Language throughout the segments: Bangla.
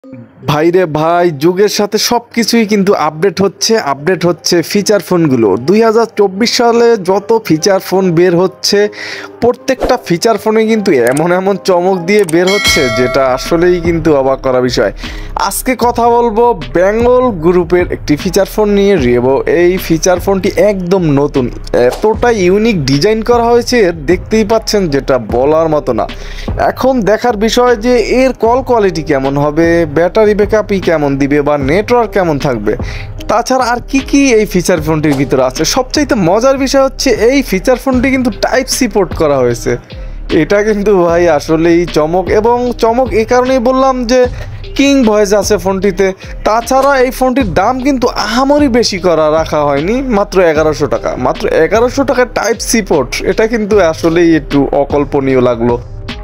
ভাইরে ভাই, যুগের সাথে সবকিছুই কিন্তু আপডেট হচ্ছে ফিচার ফোনগুলো। 2024 সালে যত ফিচার ফোন বের হচ্ছে, প্রত্যেকটা ফিচার ফোনে কিন্তু এমন এমন চমক দিয়ে বের হচ্ছে যেটা আসলেই কিন্তু অবাক করা বিষয়। আজকে কথা বলবো বেঙ্গল গ্রুপের একটি ফিচার ফোন নিয়ে, রেভো। এই ফিচার ফোনটি একদম নতুন, এতটা ইউনিক ডিজাইন করা হয়েছে দেখতেই পাচ্ছেন, যেটা বলার মতো না। এখন দেখার বিষয় যে এর কল কোয়ালিটি কেমন হবে, ব্যাটারি ব্যাকআপই কেমন দিবে, বা নেটওয়ার্ক কেমন থাকবে, তাছাড়া আর কি এই ফিচার ফোনটির ভিতরে আছে। সবচাইতে মজার বিষয় হচ্ছে এই ফিচার ফোনটি কিন্তু টাইপ সি পোর্ট করা হয়েছে। এটা কিন্তু ভাই আসলেই চমক, এবং চমক এই কারণেই বললাম যে কিং ভয়েস আছে ফোনটিতে। তাছাড়া এই ফোনটির দাম কিন্তু আহামরি বেশি রাখা হয়নি, মাত্র 1100 টাকা। মাত্র 1100 টাকায় টাইপ সি পোর্ট, এটা কিন্তু আসলেই একটু অকল্পনীয় লাগলো।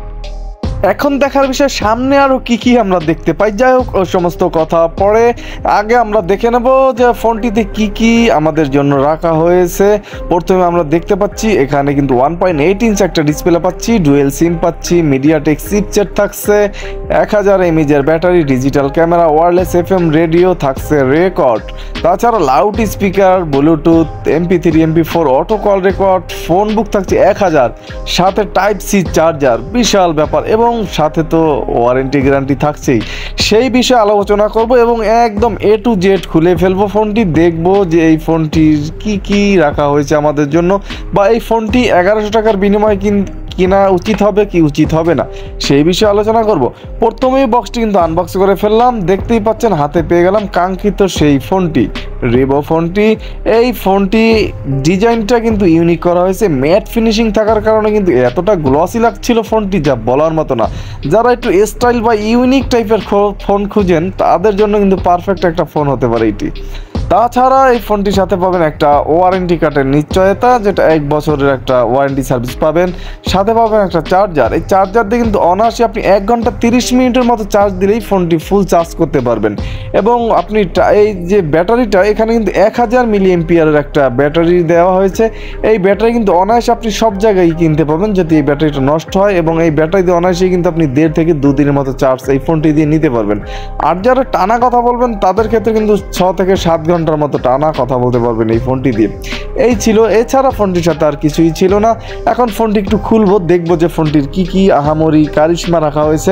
এখন দেখার বিষয় সামনে আরও কি আমরা দেখতে পাই। যাই হোক, ওই সমস্ত কথা পরে, আগে আমরা দেখে নেব যে ফোনটিতে কি আমাদের জন্য রাখা হয়েছে। প্রথমে আমরা দেখতে পাচ্ছি এখানে কিন্তু 1.8 ইঞ্চ একটা ডিসপ্লে পাচ্ছি, ডুয়েল সিম পাচ্ছি, মিডিয়াটেক চিপসেট থাকছে, 1000 mAh battery, digital camera, wireless FM radio থাকছে, রেকর্ড, তাছাড়া loud speaker, Bluetooth, MP3 MP4 auto call record, phone book থাকছে 1000, সাথে টাইপ সি চার্জার, বিশাল ব্যাপার। এবং সাথে তো ওয়ারেন্টি গ্যারান্টি থাকছেই। সেই বিষয়ে আলোচনা করব এবং একদম A to Z খুলে ফেলবো ফোনটি, দেখবো যে এই ফোনটির কি রাখা হয়েছে আমাদের জন্য, বা এই ফোনটি 1100 টাকার বিনিময়ে কিনা উচিত হবে কি উচিত হবে না, সেই বিষয়ে আলোচনা করব। প্রথমেই বক্সটি কিন্তু আনবক্স করে ফেললাম, দেখতেই পাচ্ছেন হাতে পেয়ে গেলাম কাঙ্ক্ষিত সেই ফোনটি, রেভো ফোনটি। এই ফোনটি ডিজাইনটা কিন্তু ইউনিক করা হয়েছে, ম্যাট ফিনিশিং থাকার কারণে কিন্তু এতটা গ্লসি লাগছিল ফোনটি, যা বলার মতো না। যারা একটু স্টাইল বা ইউনিক টাইপের ফোন খুঁজেন, তাদের জন্য কিন্তু পারফেক্ট একটা ফোন হতে পারে এটি। তাছাড়া এই ফোনটির সাথে পাবেন একটা ওয়ারেন্টি কার্ডের নিশ্চয়তা, যেটা 1 বছরের একটা ওয়ারেন্টি সার্ভিস পাবেন। সাথে পাবেন একটা চার্জার। এই চার্জার দিয়ে কিন্তু অনায়াসে আপনি 1 ঘন্টা 30 মিনিটের মতো চার্জ দিলেই ফোনটি ফুল চার্জ করতে পারবেন। এবং আপনি এই যে ব্যাটারিটা, এখানে কিন্তু 1000 মিলিঅ্যাম্পিয়ারের একটা ব্যাটারি দেওয়া হয়েছে। এই ব্যাটারি কিন্তু অনায়াসে আপনি সব জায়গায় কিনতে পাবেন যদি এই ব্যাটারিটা নষ্ট হয়, এবং এই ব্যাটারি দিয়ে অনায়াসেই কিন্তু আপনি 1.5 থেকে 2 দিনের মতো চার্জ এই ফোনটি দিয়ে নিতে পারবেন। আর যারা টানা কথা বলবেন, তাদের ক্ষেত্রে কিন্তু 6 থেকে 7 ঘন্টার মতো টানা কথা বলতে পারবেন এই ফোনটি দিয়ে। এই ছিল, এছাড়া ফোনটির সাথে আর কিছুই ছিল না। এখন ফোনটি একটু খুলবো, দেখবো যে ফোনটির কি আহামরি কারিশমা রাখা হয়েছে।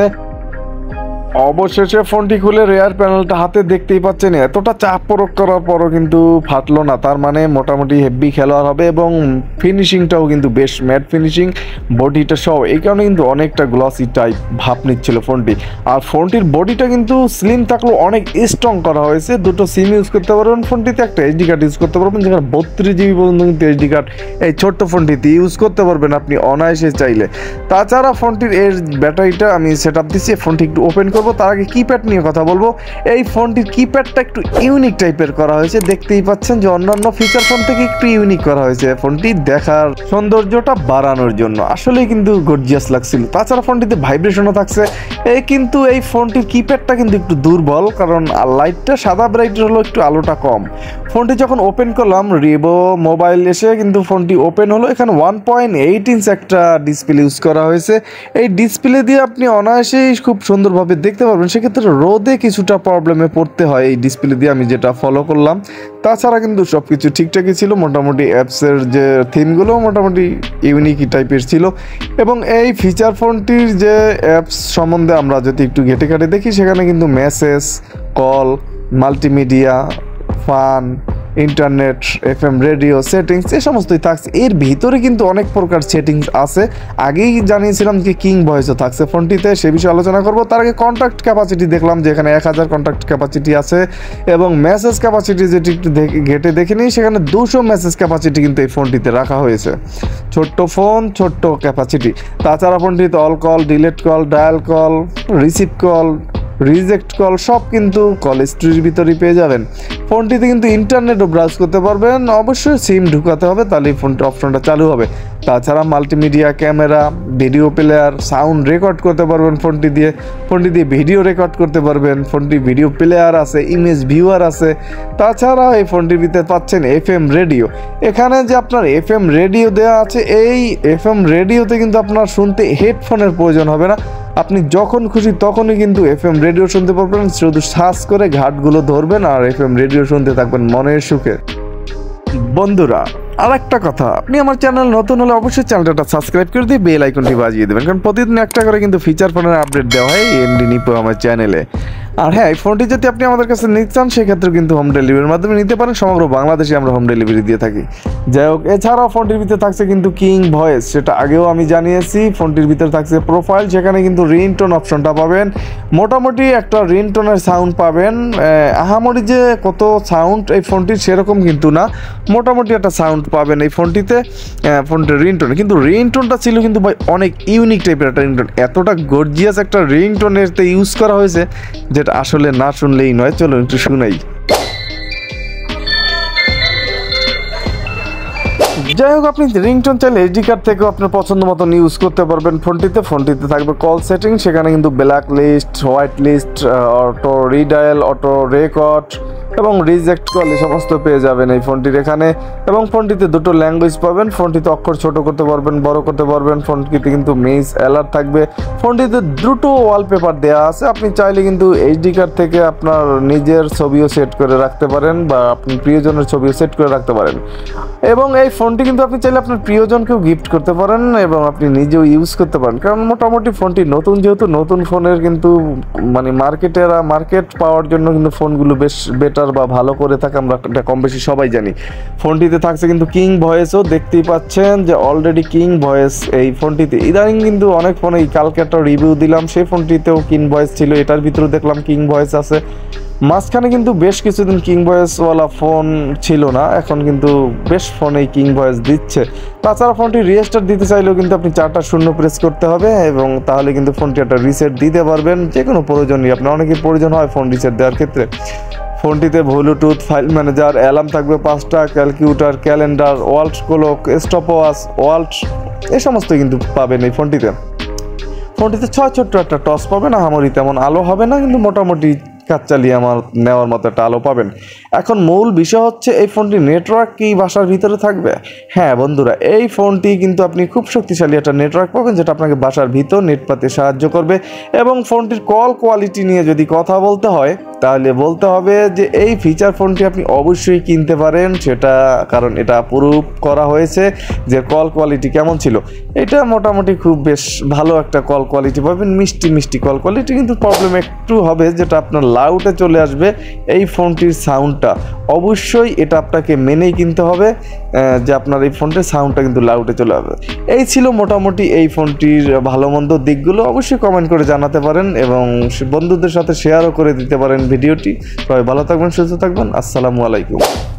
অবশেষে ফোনটি খুলে রেয়ার প্যানেলটা হাতে দেখতেই পাচ্ছেন, এতটা চাপ প্রয়োগ করার পরও কিন্তু ফাটলো না। তার মানে মোটামুটি হেভি খেলোয়াড় হবে, এবং ফিনিশিংটাও কিন্তু বেশ ম্যাট ফিনিশিং, বডিটা সহ। এই কারণে কিন্তু অনেকটা গ্লসি টাইপ ভাব নিচ্ছিল ফোনটি। আর ফোনটির বডিটা কিন্তু স্লিম থাকলেও অনেক স্ট্রং করা হয়েছে। দুটো সিম ইউজ করতে পারবেন ফোনটিতে, একটা SD কার্ড ইউজ করতে পারবেন, যেখানে 32 GB পর্যন্ত কিন্তু SD কার্ড এই ছোট্ট ফোনটিতে ইউজ করতে পারবেন আপনি অনায়াসে চাইলে। তাছাড়া ফোনটির এর ব্যাটারিটা আমি সেট আপ দিচ্ছি, ফোনটি একটু ওপেন করবো। তার আগে কিপ্যাড নিয়ে কথা বলবো। এই ফোনটির কিপ্যাডটা একটু ইউনিক টাইপের করা হয়েছে, দেখতেই পাচ্ছেন যে অন্যান্য ফিচার ফোন থেকে একটু ইউনিক করা হয়েছে ফোনটি দেখার সৌন্দর্যটা বাড়ানোর জন্য। আসলে কিন্তু গর্জিয়াস লাগছিল। তাছাড়া ফোনটিতে ভাইব্রেশনও থাকছে। কিন্তু এই ফোনটির কিপ্যাডটা কিন্তু একটু দুর্বল, কারণ লাইটটা সাদা ব্রাইট হলো, একটু আলোটা কম। ফোনটি যখন ওপেন করলাম, রেভো মোবাইল এসে কিন্তু ফোনটি ওপেন হলো। এখানে 1.8 ইঞ্চ একটা ডিসপ্লে ইউজ করা হয়েছে। এই ডিসপ্লে দিয়ে আপনি অনায়াসেই খুব সুন্দরভাবে দেখতে পারবেন। সেক্ষেত্রে রোদে কিছুটা প্রবলেমে পড়তে হয় এই ডিসপ্লে দিয়ে, আমি যেটা ফলো করলাম। তাছাড়া কিন্তু সব কিছু ঠিকঠাকই ছিল। মোটামুটি অ্যাপসের যে থিমগুলো মোটামুটি ইউনিকই টাইপের ছিল। এবং এই ফিচার ফোনটির যে অ্যাপস সম্বন্ধে আমরা যদি একটু ঘেটে ঘাটে দেখি, সেখানে কিন্তু message, call, multimedia, fun, internet, FM radio, settings, এ সমস্তই থাকছে। এর ভিতরে কিন্তু অনেক প্রকার সেটিংস আছে। আগেই জানিয়েছিলাম যে কিং ভয়েসও থাকছে ফোনটিতে, সে বিষয়ে আলোচনা করব। তার আগে কন্ট্যাক্ট ক্যাপাসিটি দেখলাম যে এখানে 1000 কন্ট্যাক্ট ক্যাপাসিটি আছে, এবং মেসেজ ক্যাপাসিটি যেটি একটু ঘেটে দেখে নিই, সেখানে 200 মেসেজ ক্যাপাসিটি কিন্তু এই ফোনটিতে রাখা হয়েছে। ছোট্ট ফোন, ছোট্ট ক্যাপাসিটি। তাছাড়া ফোনটিতে all call, delete call, dial call, receive call, reject call সব কিন্তু কল হিস্ট্রির ভিতরেই পেয়ে যাবেন। ফোনটিতে কিন্তু ইন্টারনেটও ব্রাউজ করতে পারবেন, অবশ্যই সিম ঢুকাতে হবে, তাহলে এই ফোনটি অপশনটা চালু হবে। তাছাড়া multimedia, camera, video player, sound record করতে পারবেন ফোনটি দিয়ে ভিডিও রেকর্ড করতে পারবেন। ফোনটি ভিডিও প্লেয়ার আছে, ইমেজ ভিউয়ার আছে। তাছাড়া এই ফোনটির ভিতরে পাচ্ছেন FM রেডিও। এখানে যে আপনার FM রেডিও দেওয়া আছে, এই FM রেডিওতে কিন্তু আপনার শুনতে হেডফোনের প্রয়োজন হবে না, আপনি যখন খুশি তখনই কিন্তু FM রেডিও শুনতে পারবেন, শুধু সার্চ করে ঘাটগুলো ধরবেন আর FM রেডিও শুনতে থাকবেন মনের সুখে। বন্ধুরা আর একটা কথা, আপনি আমার চ্যানেল নতুন হলে অবশ্যই চ্যানেলটা সাবস্ক্রাইব করে দিয়ে বেল আইকনটি বাজিয়ে দেবেন, কারণ প্রতিদিন একটা করে কিন্তু ফিচার ফোনের আপডেট দেওয়া হয় এমডি নিপু আমার চ্যানেলে। আর হ্যাঁ, এই ফোনটি যদি আপনি আমাদের কাছে নিতে চান সেক্ষেত্রে কিন্তু হোম ডেলিভারির মাধ্যমে নিতে পারেন, সমগ্র বাংলাদেশে আমরা হোম ডেলিভারি দিয়ে থাকি। যাই হোক, এছাড়াও ফোনটির ভিতরে থাকছে কিন্তু কিং ভয়েস, সেটা আগেও আমি জানিয়েছি। ফোনটির ভিতরে থাকছে প্রোফাইল, সেখানে কিন্তু রিংটোন অপশনটা পাবেন। মোটামুটি একটা রিংটোনের সাউন্ড পাবেন, আহামরি যে কত সাউন্ড এই ফোনটির সেরকম কিন্তু না, মোটামুটি একটা সাউন্ড পাবেন এই ফোনটিতে। ফোনটির রিংটোন কিন্তু রিংটোনটা ছিল কিন্তু ভাই অনেক ইউনিক টাইপের একটা রিংটোন, এতটা গর্জিয়াস একটা রিংটোনেরতে ইউজ করা হয়েছে যেটা আসলে না শুনলেই নয়। চলো একটু শুনাই। যাই হোক, আপনি রিংটোন চাইলে এইচডি কার্ড থেকেও আপনার পছন্দ মতন ইউজ করতে পারবেন ফোনটিতে থাকবে কল সেটিং, সেখানে কিন্তু black list, white list, auto redial, auto record এবং রিজেক্ট কল এই সমস্ত পেয়ে যাবেন এই ফোনটির এখানে। এবং ফোনটিতে দুটো ল্যাঙ্গুয়েজ পাবেন, ফোনটিতে অক্ষর ছোট করতে পারবেন, বড় করতে পারবেন। ফোনটিতে কিন্তু মিস অ্যালার্ট থাকবে। ফোনটিতে দুটো ওয়ালপেপার দেওয়া আছে, আপনি চাইলে কিন্তু এইচডি কার্ড থেকে আপনার নিজের ছবিও সেট করে রাখতে পারেন বা আপনি প্রিয়জনের ছবিও সেট করে রাখতে পারেন। এবং এই ফোনটি কিন্তু আপনি চাইলে আপনার প্রিয়জনকেও গিফট করতে পারেন এবং আপনি নিজেও ইউজ করতে পারেন, কারণ মোটামুটি ফোনটি নতুন, যেহেতু নতুন ফোনের কিন্তু মানে মার্কেট পাওয়ার জন্য কিন্তু ফোনগুলো বেশ বেটার বা ভালো করে থাকে, আমরা এটা কম বেশি সবাই জানি। ফোনটিতে থাকছে কিন্তু কিং ভয়েসও, দেখতেই পাচ্ছেন যে অলরেডি কিং ভয়েস এই ফোনটিতে। ইদানিং কিন্তু অনেক ফোনে, কালকে একটা রিভিউ দিলাম সেই ফোনটিতেও কিং ভয়েস ছিল, এটার ভিতরেও দেখলাম কিং ভয়েস আছে। মাঝখানে কিন্তু বেশ কিছুদিন কিং ভয়েসওয়ালা ফোন ছিল না, এখন কিন্তু বেশ ফোনেই কিং ভয়েস দিচ্ছে। তাছাড়া ফোনটি রিস্টার্ট দিতে চাইলেও কিন্তু আপনি 4টা 0 প্রেস করতে হবে এবং তাহলে কিন্তু ফোনটি একটা রিসেট দিতে পারবেন, যে কোনো প্রয়োজনই আপনার, অনেকের প্রয়োজন হয় ফোন রিসেট দেওয়ার ক্ষেত্রে। ফোনটিতে ব্লুটুথ, ফাইল ম্যানেজার, অ্যালার্ম থাকবে 5টা, calculator, calendar, world clock, stopwatch, world এই সমস্ত কিন্তু পাবেন এই ফোনটিতে। ফোনটিতে ছোট্ট একটা টস পাবেন, আহামরি তেমন আলো হবে না, কিন্তু মোটামুটি কাজ চালিয়ে আমার নেওয়ার মতো একটা আলো পাবেন। এখন মূল বিষয় হচ্ছে এই ফোনটি নেটওয়ার্ক কি বাসার ভিতরে থাকবে? হ্যাঁ বন্ধুরা, এই ফোনটি কিন্তু আপনি খুব শক্তিশালী একটা নেটওয়ার্ক পাবেন, যেটা আপনাকে বাসার ভিতর নেট পাতে সাহায্য করবে। এবং ফোনটির কল কোয়ালিটি নিয়ে যদি কথা বলতে হয় তাহলে বলতে হবে যে এই ফিচার ফোনটি আপনি অবশ্যই কিনতে পারেন, সেটা কারণ এটা প্রুভ করা হয়েছে যে কল কোয়ালিটি কেমন ছিল। এটা মোটামুটি খুব বেশ ভালো একটা কল কোয়ালিটি পাবেন, মিষ্টি কল কোয়ালিটি। কিন্তু প্রবলেম একটু হবে, যেটা আপনার লাউডে চলে আসবে এই ফোনটির সাউন্ডটা, অবশ্যই এটা আপনাকে মেনেই কিনতে হবে যে আপনার এই ফোনটির সাউন্ডটা কিন্তু লাউডে চলে আসবে। এই ছিল মোটামুটি এই ফোনটির ভালো মন্দ দিকগুলো, অবশ্যই কমেন্ট করে জানাতে পারেন এবং বন্ধুদের সাথে শেয়ারও করে দিতে পারেন ভিডিওটি। সবাই ভালো থাকবেন, সুস্থ থাকবেন, আসসালামু আলাইকুম।